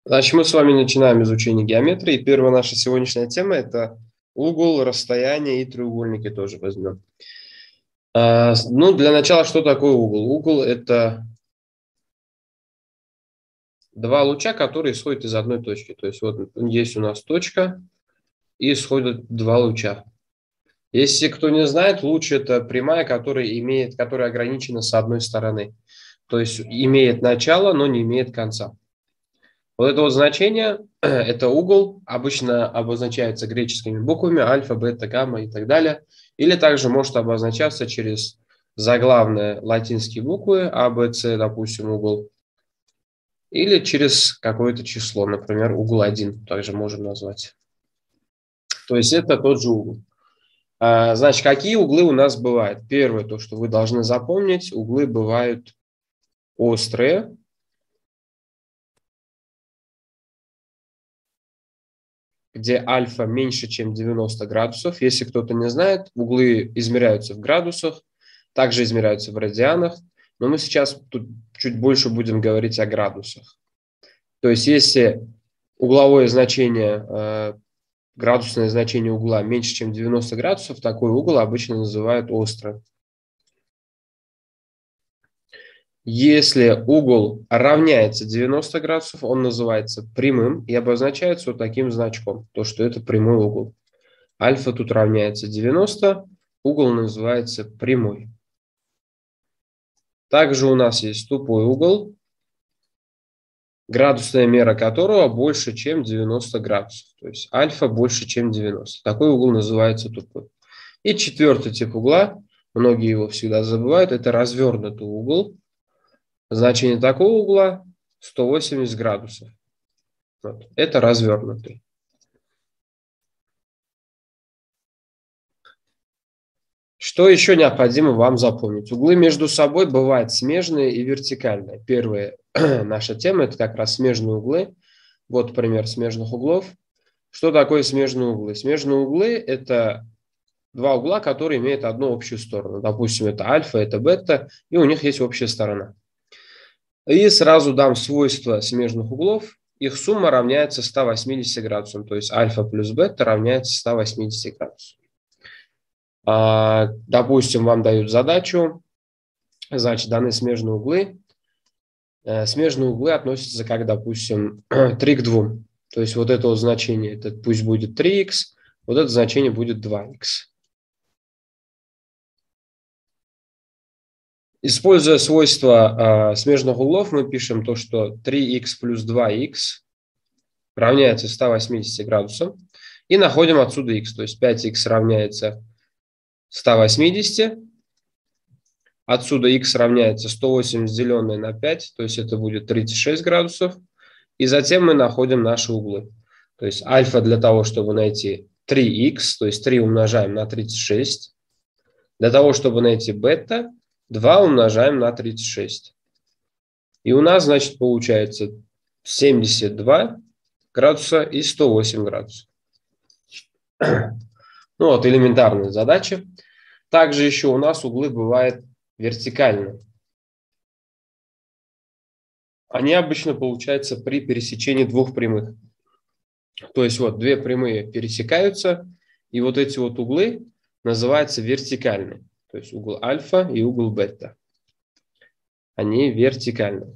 Значит, мы с вами начинаем изучение геометрии. Первая наша сегодняшняя тема – это угол, расстояние и треугольники тоже возьмем. Ну, для начала, что такое угол? Угол – это два луча, которые исходят из одной точки. То есть вот есть у нас точка, и исходят два луча. Если кто не знает, луч – это прямая, которая ограничена с одной стороны. То есть имеет начало, но не имеет конца. Вот это вот значение, это угол, обычно обозначается греческими буквами альфа, бета, гамма и так далее. Или также может обозначаться через заглавные латинские буквы А, Б, С, допустим, угол. Или через какое-то число, например, угол 1 также можем назвать. То есть это тот же угол. Значит, какие углы у нас бывают? Первое, то, что вы должны запомнить, углы бывают острые, где альфа меньше, чем 90 градусов. Если кто-то не знает, углы измеряются в градусах, также измеряются в радианах, но мы сейчас тут чуть больше будем говорить о градусах. То есть если угловое значение, градусное значение угла меньше, чем 90 градусов, такой угол обычно называют острым. Если угол равняется 90 градусов, он называется прямым и обозначается вот таким значком, то что это прямой угол. Альфа тут равняется 90, угол называется прямой. Также у нас есть тупой угол, градусная мера которого больше, чем 90 градусов. То есть альфа больше, чем 90. Такой угол называется тупой. И четвертый тип угла, многие его всегда забывают, это развернутый угол. Значение такого угла 180 градусов. Вот. Это развернутый. Что еще необходимо вам запомнить? Углы между собой бывают смежные и вертикальные. Первая наша тема – это как раз смежные углы. Вот пример смежных углов. Что такое смежные углы? Смежные углы – это два угла, которые имеют одну общую сторону. Допустим, это альфа, это бета, и у них есть общая сторона. И сразу дам свойства смежных углов. Их сумма равняется 180 градусам. То есть альфа плюс бета равняется 180 градусам. Допустим, вам дают задачу, значит, даны смежные углы. Смежные углы относятся как, допустим, 3 к 2. То есть вот это вот значение, это пусть будет 3х, вот это значение будет 2х. Используя свойства смежных углов, мы пишем то, что 3х плюс 2х равняется 180 градусам. И находим отсюда х, то есть 5х равняется 180. Отсюда х равняется 180 деленное на 5, то есть это будет 36 градусов. И затем мы находим наши углы. То есть альфа для того, чтобы найти 3х, то есть 3 умножаем на 36. Для того, чтобы найти бета, 2 умножаем на 36. И у нас, значит, получается 72 градуса и 108 градусов. Ну вот, элементарная задача. Также еще у нас углы бывают вертикальные. Они обычно получаются при пересечении двух прямых. То есть вот две прямые пересекаются, и вот эти вот углы называются вертикальные. То есть угол альфа и угол бета. Они вертикальные.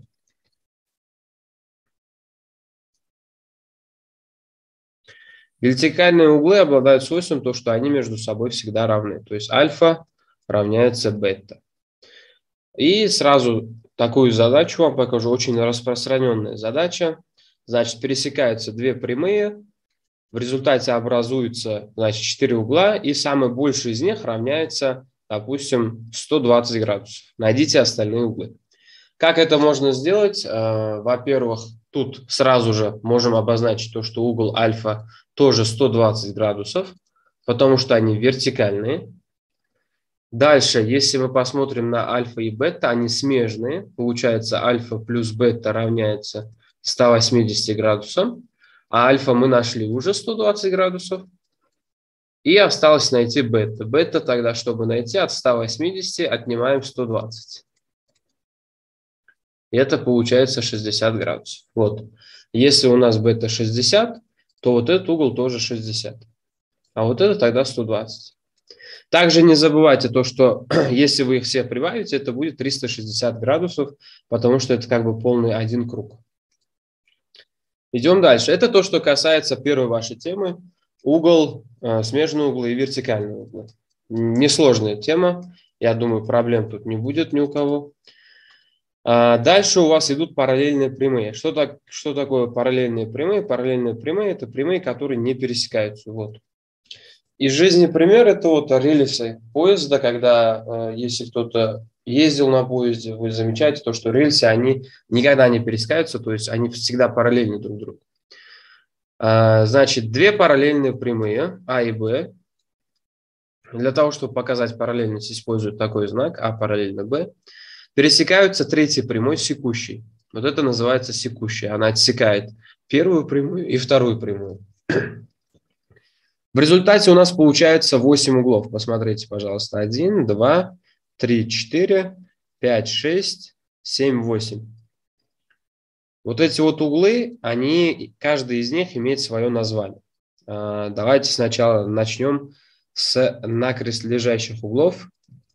Вертикальные углы обладают свойством, то, что они между собой всегда равны. То есть альфа равняется бета. И сразу такую задачу вам покажу. Очень распространенная задача. Значит, пересекаются две прямые. В результате образуются, значит, 4 угла. И самый больший из них равняется, допустим, 120 градусов. Найдите остальные углы. Как это можно сделать? Во-первых, тут сразу же можем обозначить то, что угол альфа тоже 120 градусов, потому что они вертикальные. Дальше, если мы посмотрим на альфа и бета, они смежные. Получается, альфа плюс бета равняется 180 градусам. А альфа мы нашли уже 120 градусов. И осталось найти бета. Бета тогда, чтобы найти от 180, отнимаем 120. И это получается 60 градусов. Вот. Если у нас бета 60, то вот этот угол тоже 60. А вот это тогда 120. Также не забывайте то, что если вы их все прибавите, это будет 360 градусов, потому что это как бы полный один круг. Идем дальше. Это то, что касается первой вашей темы. Угол, смежные углы и вертикальные углы. Несложная тема. Я думаю, проблем тут не будет ни у кого. Дальше у вас идут параллельные прямые. Что такое параллельные прямые? Параллельные прямые – это прямые, которые не пересекаются. Вот. Из жизни пример – это вот рельсы поезда, когда, если кто-то ездил на поезде, вы замечаете то, что рельсы, они никогда не пересекаются, то есть они всегда параллельны друг другу. Значит, две параллельные прямые, А и Б. Для того, чтобы показать параллельность, используют такой знак А параллельно Б. Пересекаются третьей прямой секущей. Вот это называется секущая. Она отсекает первую прямую и вторую прямую. В результате у нас получается 8 углов. Посмотрите, пожалуйста. 1, 2, 3, 4, 5, 6, 7, 8. Вот эти вот углы, каждый из них имеет свое название. Давайте сначала начнем с накрест лежащих углов.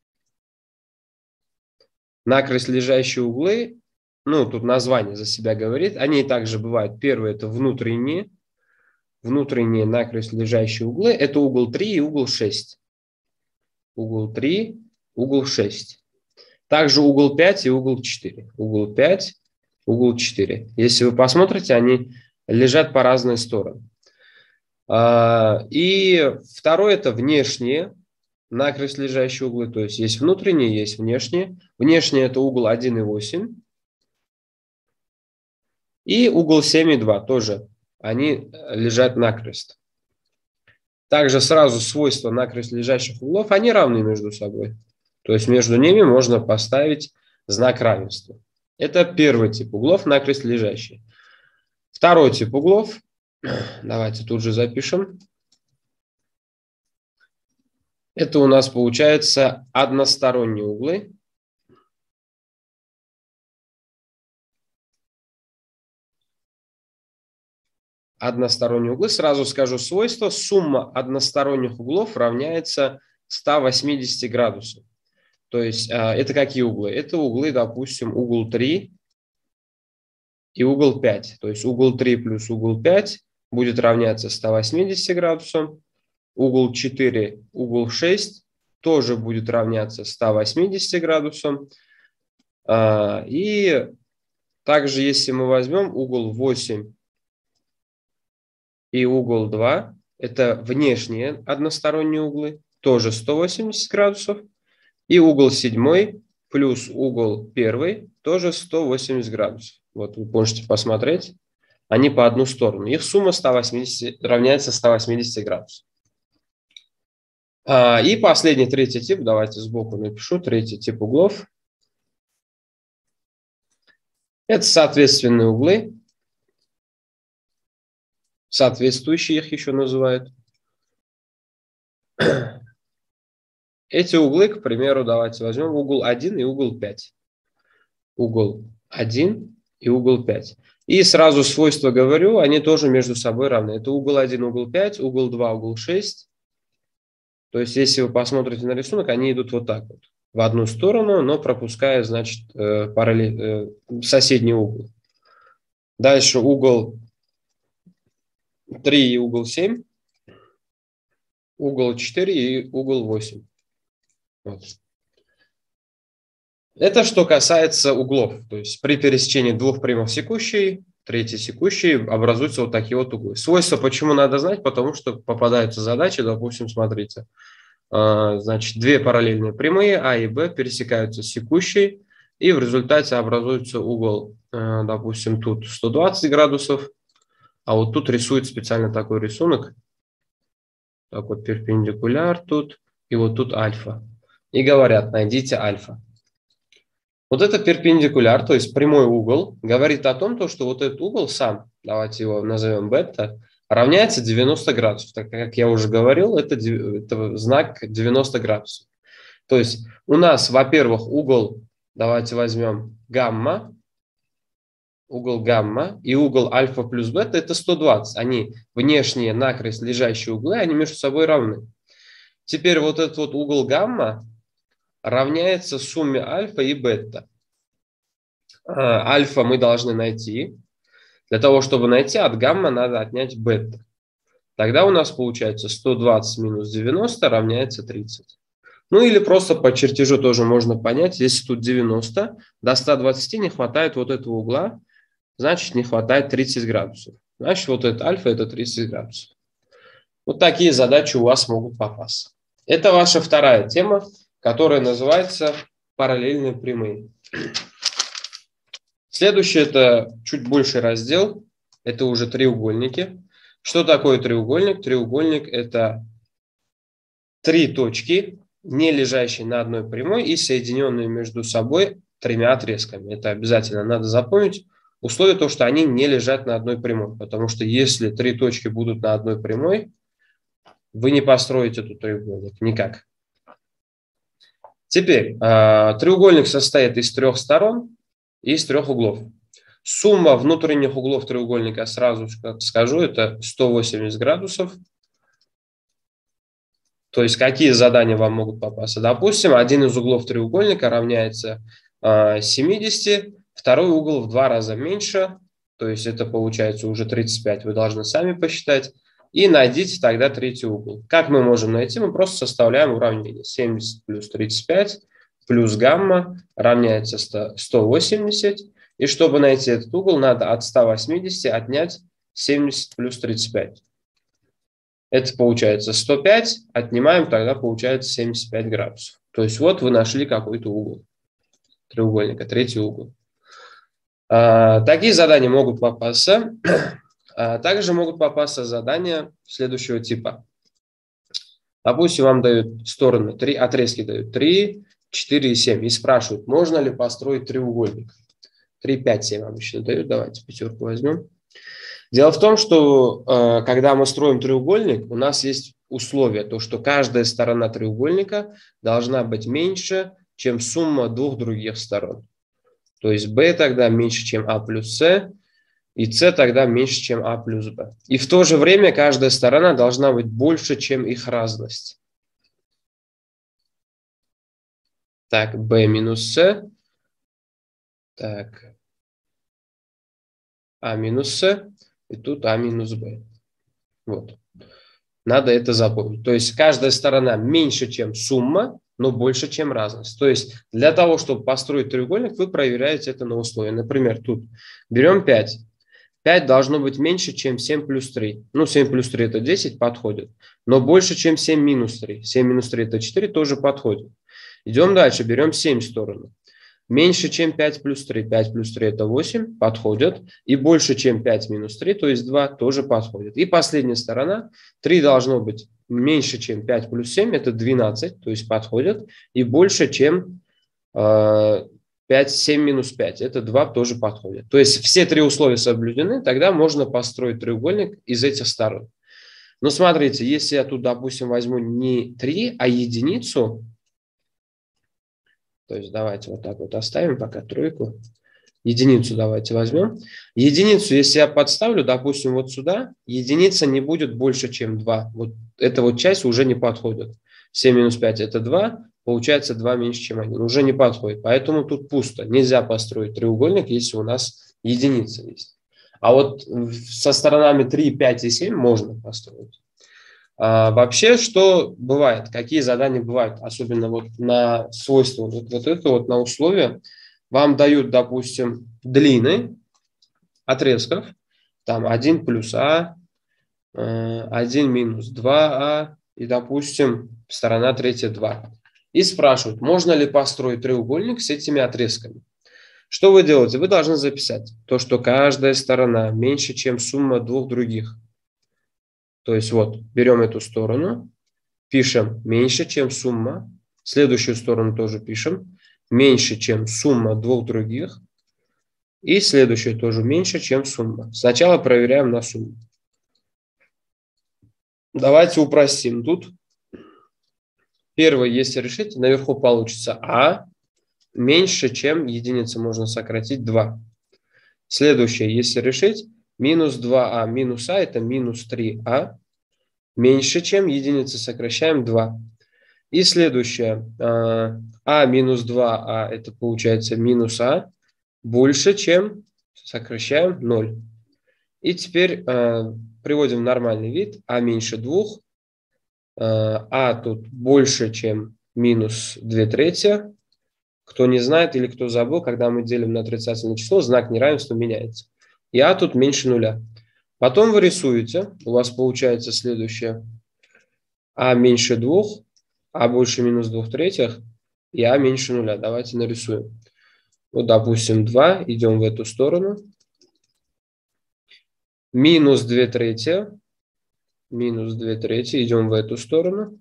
Накрест лежащие углы, тут название за себя говорит, они также бывают. Первый – это внутренние накрест лежащие углы. Это угол 3 и угол 6. Угол 3, угол 6. Также угол 5 и угол 4. Угол 5, угол 4. Если вы посмотрите, они лежат по разные стороны. И второе – это внешние накрест лежащие углы. То есть есть внутренние, есть внешние. Внешние – это угол 1 и 8. И угол 7 и 2 тоже. Они лежат накрест. Также сразу свойства накрест лежащих углов, они равны между собой. То есть между ними можно поставить знак равенства. Это первый тип углов, накрест лежащие. Второй тип углов, давайте тут же запишем. Это у нас получается односторонние углы. Односторонние углы. Сразу скажу свойство. Сумма односторонних углов равняется 180 градусов. То есть это какие углы? Это углы, допустим, угол 3 и угол 5. То есть угол 3 плюс угол 5 будет равняться 180 градусам. Угол 4, угол 6 тоже будет равняться 180 градусам. И также, если мы возьмем угол 8 и угол 2, это внешние односторонние углы, тоже 180 градусов. И угол 7 плюс угол 1 тоже 180 градусов. Вот вы можете посмотреть, они по одну сторону. Их сумма 180, равняется 180 градусов. И последний, третий тип, давайте сбоку напишу, третий тип углов. Это соответственные углы. Соответствующие их еще называют. Эти углы, к примеру, давайте возьмем угол 1 и угол 5. Угол 1 и угол 5. И сразу свойства говорю, они тоже между собой равны. Это угол 1, угол 5, угол 2, угол 6. То есть, если вы посмотрите на рисунок, они идут вот так вот. В одну сторону, но пропуская, значит, соседний угол. Дальше угол 3 и угол 7. Угол 4 и угол 8. Вот. Это что касается углов. То есть при пересечении двух прямых секущей, третьей секущей образуются вот такие вот углы. Свойства почему надо знать? Потому что попадаются задачи, допустим, смотрите. Значит, две параллельные прямые А и Б пересекаются секущей, и в результате образуется угол, допустим, тут 120 градусов, а вот тут рисует специально такой рисунок. Так вот перпендикуляр тут, и вот тут альфа. И говорят, найдите альфа. Вот это перпендикуляр, то есть прямой угол, говорит о том, что вот этот угол сам, давайте его назовем бета, равняется 90 градусов. Так как я уже говорил, это знак 90 градусов. То есть у нас, во-первых, угол, давайте возьмем гамма, угол гамма и угол альфа плюс бета – это 120. Они внешние накрест лежащие углы, они между собой равны. Теперь вот этот вот угол гамма равняется сумме альфа и бета. Альфа мы должны найти. Для того, чтобы найти от гамма, надо отнять бета. Тогда у нас получается 120 минус 90 равняется 30. Ну или просто по чертежу тоже можно понять, если тут 90, до 120 не хватает вот этого угла, значит не хватает 30 градусов. Значит вот это альфа это 30 градусов. Вот такие задачи у вас могут попасться. Это ваша вторая тема, которая называется параллельные прямые. Следующий это чуть больший раздел, это уже треугольники. Что такое треугольник? Треугольник это три точки, не лежащие на одной прямой и соединенные между собой тремя отрезками. Это обязательно надо запомнить. Условие то, что они не лежат на одной прямой, потому что если три точки будут на одной прямой, вы не построите тут треугольник никак. Теперь треугольник состоит из трех сторон и из трех углов. Сумма внутренних углов треугольника, сразу скажу, это 180 градусов. То есть какие задания вам могут попасться? Допустим, один из углов треугольника равняется 70, второй угол в 2 раза меньше, то есть это получается уже 35, вы должны сами посчитать. И найдите тогда третий угол. Как мы можем найти? Мы просто составляем уравнение. 70 плюс 35 плюс гамма равняется 180. И чтобы найти этот угол, надо от 180 отнять 70 плюс 35. Это получается 105, отнимаем, тогда получается 75 градусов. То есть вот вы нашли какой-то угол треугольника, третий угол. Такие задания могут попасться. Также могут попасться задания следующего типа. Допустим, вам дают стороны, отрезки дают 3, 4 и 7. И спрашивают, можно ли построить треугольник. 3, 5, 7 обычно дают. Давайте пятерку возьмем. Дело в том, что когда мы строим треугольник, у нас есть условие, то, что каждая сторона треугольника должна быть меньше, чем сумма двух других сторон. То есть b тогда меньше, чем a плюс c, и c тогда меньше, чем a плюс b. И в то же время каждая сторона должна быть больше, чем их разность. Так, b минус c. Так, a минус c. И тут а минус b. Вот. Надо это запомнить. То есть каждая сторона меньше, чем сумма, но больше, чем разность. То есть для того, чтобы построить треугольник, вы проверяете это на условия. Например, тут берем 5. 5 должно быть меньше, чем 7 плюс 3. Ну, 7 плюс 3 это 10, подходит. Но больше, чем 7 минус 3. 7 минус 3 это 4, тоже подходит. Идем дальше, берем 7 сторону. Меньше, чем 5 плюс 3. 5 плюс 3 это 8, подходит. И больше, чем 5 минус 3, то есть 2, тоже подходит. И последняя сторона. 3 должно быть меньше, чем 5 плюс 7, это 12, то есть подходит. И больше, чем 5, 7 минус 5, это 2, тоже подходит. То есть все три условия соблюдены, тогда можно построить треугольник из этих сторон. Но смотрите, если я тут, допустим, возьму не 3, а единицу, то есть давайте вот так вот оставим пока тройку. Единицу давайте возьмем. Единицу, если я подставлю, допустим, вот сюда, единица не будет больше, чем 2. Вот эта вот часть уже не подходит. 7 минус 5 это 2, получается 2 меньше, чем 1. Уже не подходит. Поэтому тут пусто. Нельзя построить треугольник, если у нас единица есть. А вот со сторонами 3, 5 и 7 можно построить. Вообще, что бывает? Какие задания бывают? Особенно вот на свойства, вот это вот на условия. Вам дают, допустим, длины отрезков. Там 1 плюс а, 1 минус 2а и, допустим, сторона третья 2. И спрашивают, можно ли построить треугольник с этими отрезками. Что вы делаете? Вы должны записать то, что каждая сторона меньше, чем сумма двух других. То есть вот, берем эту сторону, пишем меньше, чем сумма. Следующую сторону тоже пишем. Меньше, чем сумма двух других. И следующую тоже меньше, чем сумма. Сначала проверяем на сумму. Давайте упростим тут. Первое, если решить, наверху получится а меньше, чем единица, можно сократить 2. Следующее, если решить, минус 2а минус а это минус 3а, меньше чем, единицы сокращаем 2. И следующее, а минус 2а это получается минус а, больше чем, сокращаем 0. И теперь приводим в нормальный вид, а меньше 2, а тут больше, чем минус 2/3. Кто не знает или кто забыл, когда мы делим на отрицательное число, знак неравенства меняется. И а тут меньше 0. Потом вы рисуете, у вас получается следующее. А меньше 2, а больше минус 2/3, и а меньше 0. Давайте нарисуем. Вот, допустим, 2, идем в эту сторону. Минус 2/3, идем в эту сторону.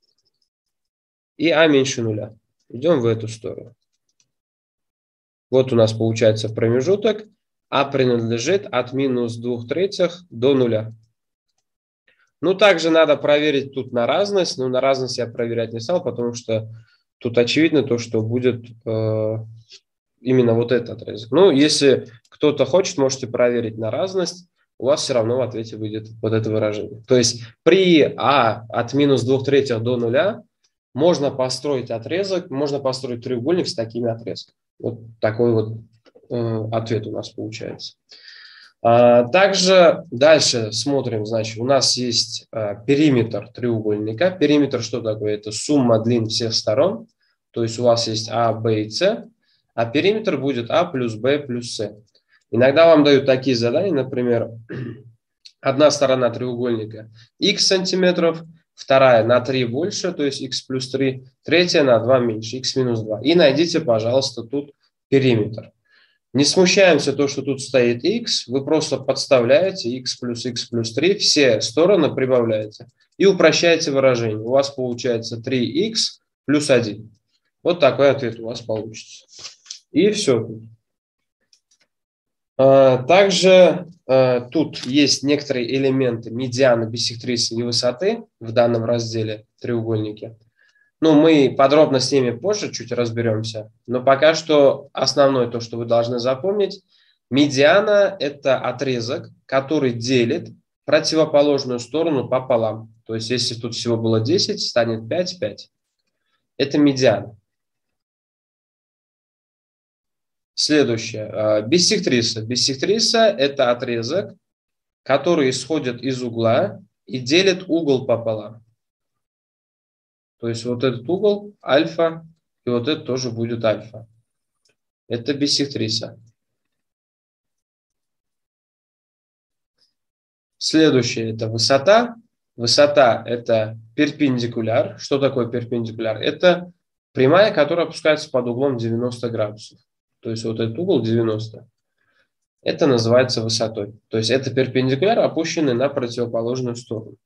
И а меньше 0. Идем в эту сторону. Вот у нас получается промежуток. А принадлежит от минус 2/3 до 0. Ну, также надо проверить тут на разность. Но на разность я проверять не стал, потому что тут очевидно то, что будет именно вот этот отрезок. Ну, если кто-то хочет, можете проверить на разность. У вас все равно в ответе выйдет вот это выражение. То есть при а от минус 2/3 до 0 можно построить отрезок, можно построить треугольник с такими отрезками. Вот такой вот ответ у нас получается. Также дальше смотрим, значит, у нас есть периметр треугольника. Периметр что такое? Это сумма длин всех сторон. То есть у вас есть А, Б и С, а периметр будет А плюс Б плюс С. Иногда вам дают такие задания, например, одна сторона треугольника х сантиметров, вторая на 3 больше, то есть х плюс 3, третья на 2 меньше, х минус 2. И найдите, пожалуйста, тут периметр. Не смущаемся то, что тут стоит x, вы просто подставляете x плюс 3, все стороны прибавляете и упрощаете выражение. У вас получается 3x плюс 1. Вот такой ответ у вас получится. И все. Также тут есть некоторые элементы медианы, биссектрисы и высоты в данном разделе треугольники. Ну, мы подробно с ними позже чуть разберемся, но пока что основное то, что вы должны запомнить, медиана – это отрезок, который делит противоположную сторону пополам. То есть, если тут всего было 10, станет 5, 5. Это медиана. Следующее. Биссектриса. Биссектриса – это отрезок, который исходит из угла и делит угол пополам. То есть вот этот угол альфа, и вот это тоже будет альфа. Это биссектриса. Следующее – это высота. Высота – это перпендикуляр. Что такое перпендикуляр? Это прямая, которая опускается под углом 90 градусов. То есть вот этот угол 90. Это называется высотой. То есть это перпендикуляр, опущенный на противоположную сторону.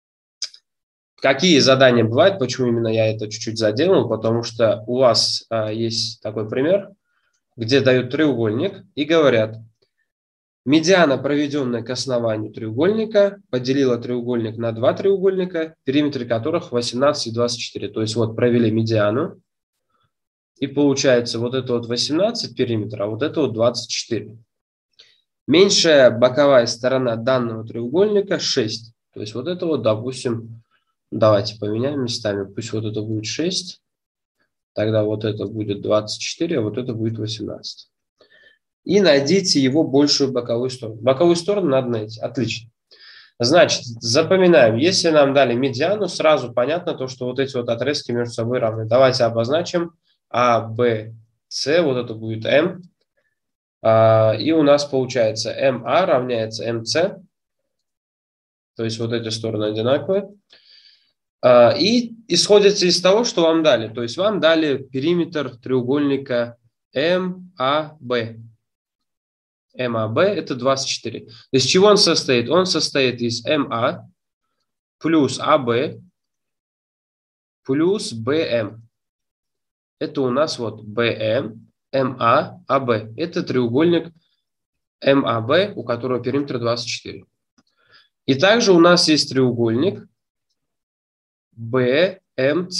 Какие задания бывают, почему именно я это чуть-чуть заделал? Потому что у вас есть такой пример, где дают треугольник и говорят, медиана, проведенная к основанию треугольника, поделила треугольник на два треугольника, периметры которых 18 и 24. То есть вот провели медиану, и получается вот это вот 18 периметра, а вот это вот 24. Меньшая боковая сторона данного треугольника 6. То есть вот это вот, допустим, давайте поменяем местами. Пусть вот это будет 6, тогда вот это будет 24, а вот это будет 18. И найдите его большую боковую сторону. Боковую сторону надо найти. Отлично. Значит, запоминаем. Если нам дали медиану, сразу понятно то, что вот эти вот отрезки между собой равны. Давайте обозначим А, Б, С. Вот это будет М. И у нас получается МА равняется МС. То есть вот эти стороны одинаковые. И исходится из того, что вам дали. То есть вам дали периметр треугольника МАБ. МАБ это 24. Из чего он состоит? Он состоит из МА плюс АБ плюс БМ. Это у нас вот БМ, МА, АБ. Это треугольник МАБ, у которого периметр 24. И также у нас есть треугольник БМС,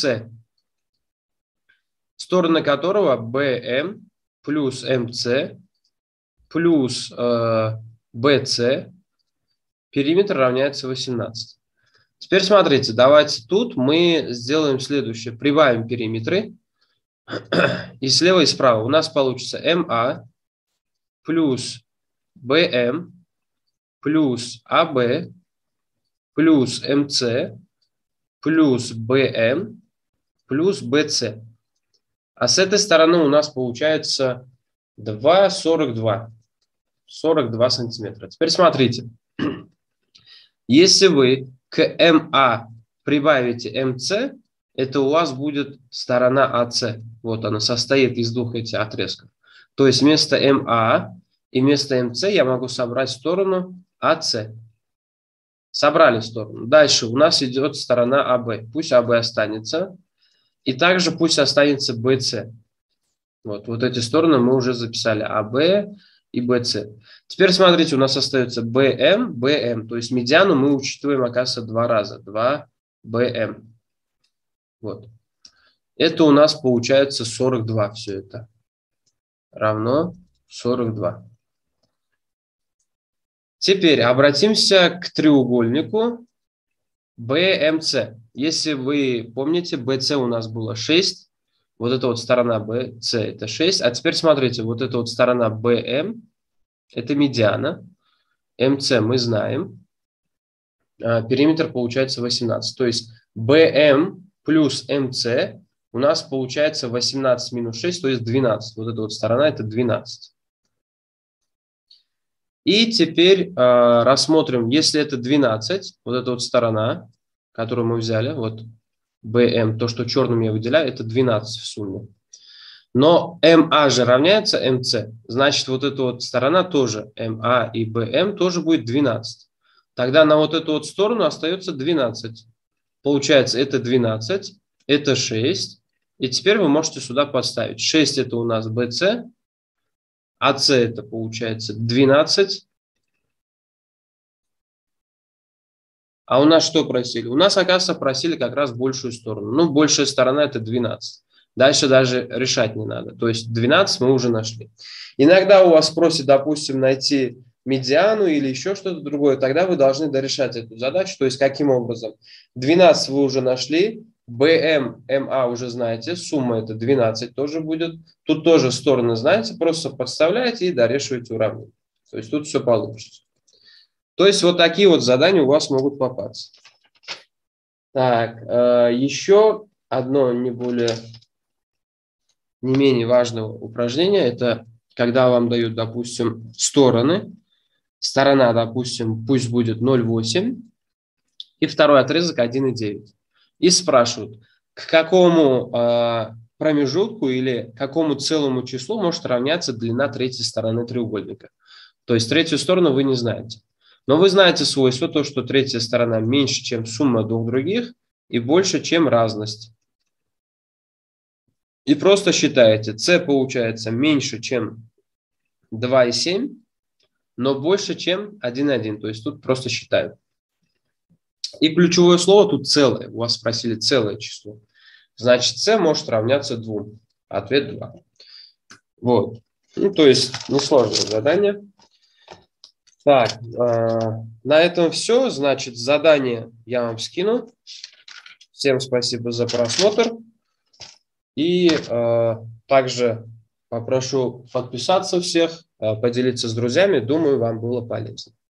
стороны которого БМ плюс МС плюс BC, периметр равняется 18. Теперь смотрите, давайте тут мы сделаем следующее. Прибавим периметры. И слева и справа у нас получится МА плюс БМ плюс АБ плюс МС плюс БМ плюс БС. А с этой стороны у нас получается 2,42. 42 сантиметра. Теперь смотрите. Если вы к МА прибавите МС, это у вас будет сторона АС. Вот она состоит из двух этих отрезков. То есть вместо МА и вместо МС я могу собрать сторону АС. Собрали сторону. Дальше у нас идет сторона АБ. Пусть АБ останется. И также пусть останется БС. Вот эти стороны мы уже записали. АБ и БС. Теперь смотрите, у нас остается БМ, БМ. То есть медиану мы учитываем, оказывается, два раза. 2 БМ. Вот. Это у нас получается 42 все это. Равно 42. Теперь обратимся к треугольнику BMC. Если вы помните, BC у нас было 6. Вот эта вот сторона BC это 6. А теперь смотрите, вот эта вот сторона BM это медиана. MC мы знаем. Периметр получается 18. То есть BM плюс MC у нас получается 18 минус 6, то есть 12. Вот эта вот сторона это 12. И теперь рассмотрим, если это 12, вот эта вот сторона, которую мы взяли, вот BM, то, что черным я выделяю, это 12 в сумме. Но MA же равняется MC, значит, вот эта вот сторона тоже, MA и BM, тоже будет 12. Тогда на вот эту вот сторону остается 12. Получается, это 12, это 6. И теперь вы можете сюда подставить. 6 это у нас BC, АС это получается 12. А у нас что просили? У нас, оказывается, просили как раз большую сторону. Ну, большая сторона это 12. Дальше даже решать не надо. То есть 12 мы уже нашли. Иногда у вас просят, допустим, найти медиану или еще что-то другое. Тогда вы должны дорешать эту задачу. То есть каким образом? 12 вы уже нашли. BM, MA уже знаете. Сумма это 12 тоже будет. Тут тоже стороны знаете. Просто подставляете и дорешиваете уравнение. То есть тут все получится. То есть вот такие вот задания у вас могут попасться. Так, еще одно не менее важное упражнение, это когда вам дают, допустим, стороны. Сторона, допустим, пусть будет 0,8 и второй отрезок 1,9. И спрашивают, к какому промежутку или какому целому числу может равняться длина третьей стороны треугольника. То есть третью сторону вы не знаете. Но вы знаете свойство, то, что третья сторона меньше, чем сумма двух других, и больше, чем разность. И просто считаете, c получается меньше, чем 2,7, но больше, чем 1,1. То есть тут просто считают. И ключевое слово тут целое. У вас спросили целое число. Значит, c может равняться 2. Ответ 2. Вот. Ну, то есть несложное задание. Так, на этом все. Значит, задание я вам скину. Всем спасибо за просмотр. И также попрошу подписаться всех, поделиться с друзьями. Думаю, вам было полезно.